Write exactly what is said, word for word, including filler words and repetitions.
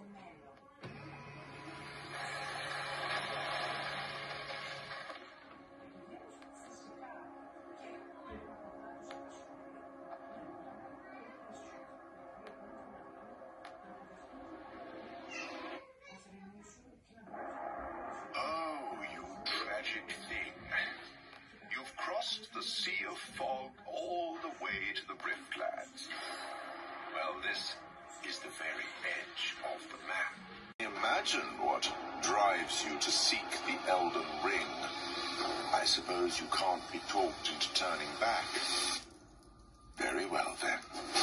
Oh, you tragic thing. You've crossed the Sea of Fog all the way to the Riftlands. Well, this is the very edge of the map. Imagine what drives you to seek the Elden Ring. I suppose you can't be talked into turning back. Very well, then.